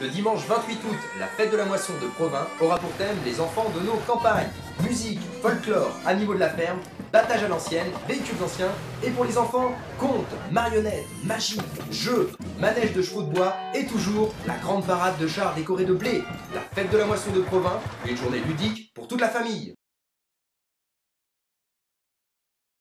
Le dimanche 28 août, la fête de la moisson de Provins aura pour thème les enfants de nos campagnes. Musique, folklore, animaux de la ferme, battage à l'ancienne, véhicules anciens, et pour les enfants, contes, marionnettes, magie, jeux, manège de chevaux de bois, et toujours la grande parade de chars décorés de blé. La fête de la moisson de Provins, une journée ludique pour toute la famille.